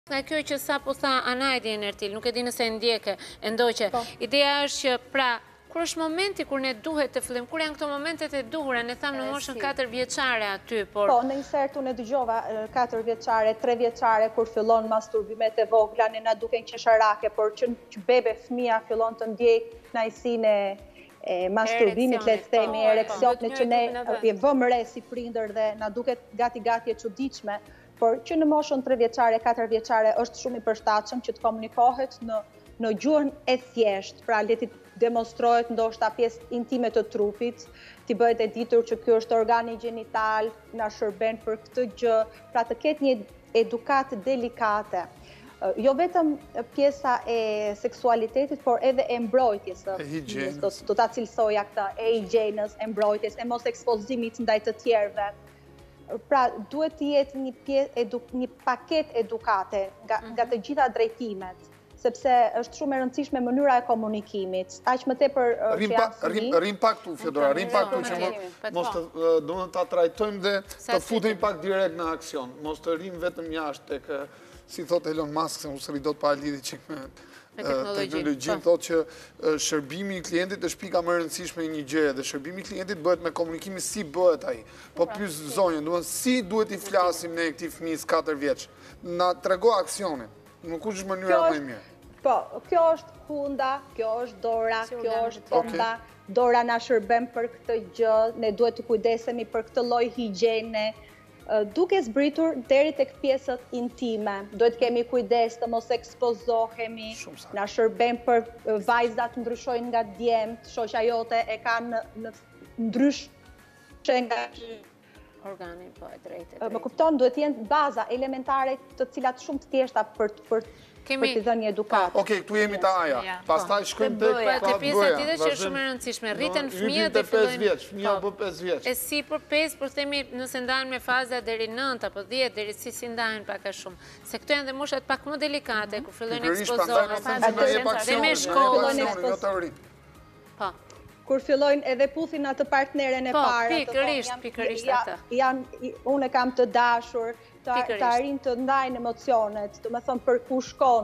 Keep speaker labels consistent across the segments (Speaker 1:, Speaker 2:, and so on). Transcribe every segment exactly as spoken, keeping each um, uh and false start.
Speaker 1: Nga kjo që sa po tha Anajdi e Nertil, nuk e di nëse e ndjeke, e ndoqe. Ideja është që pra, kur është momenti kur ne duhet të fillim, kur janë këto momentet e duhura, ne thamë në moshën katër vjeçare aty, por...
Speaker 2: Po, në insert unë e dëgjova katër vjeçare, tre vjeçare, kur fillon masturbimet e vogla, ne na duken qesharake, por që bebe fëmia fillon të ndjej knajsinë e masturbimit, le të themi, ereksionit, që ne e vëmë re si prindër dhe na duket gati-gati e çuditshme, por që në moshën tre vjeçare, katër vjeçare është shumë i përshtatshëm që të komunikohet në në gjuhën e thjesht, pra le të demonstrohet ndoshta pjesë intime të trupit, t'i bëhet e ditur që ky është organi gjenital, na shërben për këtë gjë, pra të ketë një edukatë delikate. Jo vetëm pjesa e seksualitetit, por edhe e mbrojtjes. Do ta cilësoja këtë, e higjienës, e mbrojtjes, e mos ekspozimit ndaj të tjerëve. Pra, duhet të jetë një paket edukate nga të gjitha drejtimet, sepse është shumë e rëndësishme mënyra e komunikimit. Aq më tepër që janë fëmijë.
Speaker 3: Rrim pak tu, Fjodora, rrim pak tu që mos të domun ta trajtojmë dhe të futemi pak direkt në aksion. Mos të rrim vetëm jashtë tek, si thot Elon Musk, se mos rri dot pa lidhje çik me teknologjinë, thotë që shërbimi i klientit është pika më e rëndësishme e një gjëje dhe shërbimi i klientit bëhet me komunikimin si bëhet ai. Po pyes zonjën, domethënë si duhet i flasim ne këtij fëmijës katër vjeç? Na trego aksionin. Nuk është mënyra më e mirë.
Speaker 2: Po, kjo është hunda, kjo është dora, kjo është fonda. Dora na shërben për këtë gjë, ne duhet të kujdesemi për këtë lloj higjiene. Duke zbritur deri tek pjesët intime, duhet kemi kujdes të mos ekspozohemi, na shërben për vajzat ndryshojnë nga djemt, shoqja jote e ka në ndryshe nga
Speaker 1: organi, po, e drejtë.
Speaker 2: Më kupton, duhet të jenë baza elementare të cilat shumë të thjeshta për për për të dhënë edukatë.
Speaker 3: Okej, këtu jemi ta Aja. Pastaj shkojmë tek
Speaker 1: bëja. Te pjesa tjetër që është shumë e rëndësishme, rriten fëmijët dhe
Speaker 3: fillojnë pesë vjeç, fëmia bë pesë vjeç.
Speaker 1: E si për pesë, por themi nëse ndahen me faza deri nëntë apo dhjetë, deri si si ndahen pak a shumë. Se këto janë dhe moshat pak më delikate ku fillojnë ekspozohen. Dhe me shkollën. Po.
Speaker 2: Kur fillojnë edhe puthin atë partneren e parë.
Speaker 1: Po, pikërisht, pikërisht atë.
Speaker 2: Janë, unë kam të dashur, të arrin të ndajnë emocionet, do me thonë për ku shkon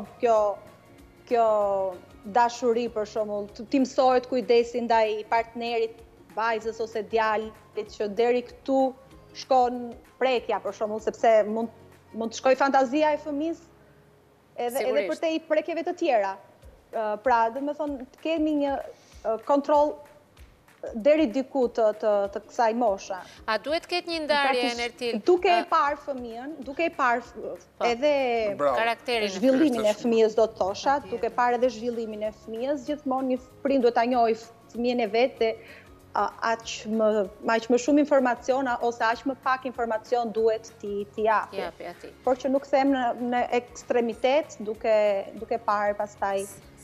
Speaker 2: kjo dashuri për shembull, ti mësohet kujdesi ndaj partnerit, vajzës ose djalit, që deri këtu shkon prekja për shembull, sepse mund të shkoj fantazia e fëmijës edhe për te i prekjeve të tjera. Pra, do me thonë, të kemi një kontroll deri diku të kësaj moshe.
Speaker 1: A duhet ketë një ndarje, Nertil?
Speaker 2: Duke e parë fëmijën, duke e parë edhe zhvillimin e fëmijës, do të thosha, duke parë edhe zhvillimin e fëmijës, gjithmonë një prind duhet ta njohë fëmijën e vet dhe aq më shumë informacion ose aq më pak informacion duhet t'i japi. Por që nuk them në ekstremitet, duke parë pastaj